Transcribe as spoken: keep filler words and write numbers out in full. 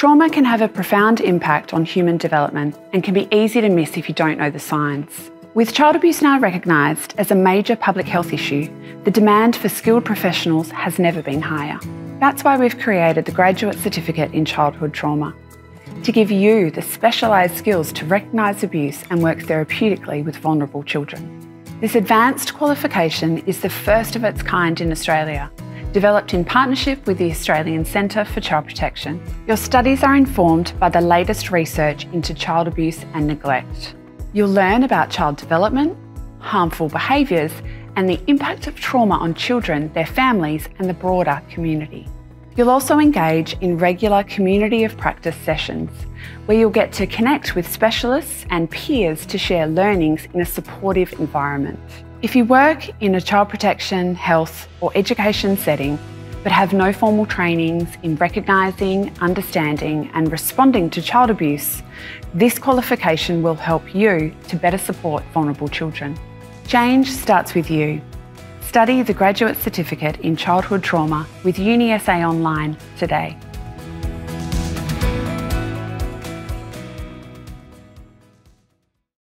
Trauma can have a profound impact on human development and can be easy to miss if you don't know the signs. With child abuse now recognised as a major public health issue, the demand for skilled professionals has never been higher. That's why we've created the Graduate Certificate in Childhood Trauma, to give you the specialised skills to recognise abuse and work therapeutically with vulnerable children. This advanced qualification is the first of its kind in Australia, developed in partnership with the Australian Centre for Child Protection. Your studies are informed by the latest research into child abuse and neglect. You'll learn about child development, harmful behaviours, and the impact of trauma on children, their families, and the broader community. You'll also engage in regular community of practice sessions, where you'll get to connect with specialists and peers to share learnings in a supportive environment. If you work in a child protection, health, or education setting, but have no formal trainings in recognising, understanding, and responding to child abuse, this qualification will help you to better support vulnerable children. Change starts with you. Study the Graduate Certificate in Childhood Trauma with UniSA Online today.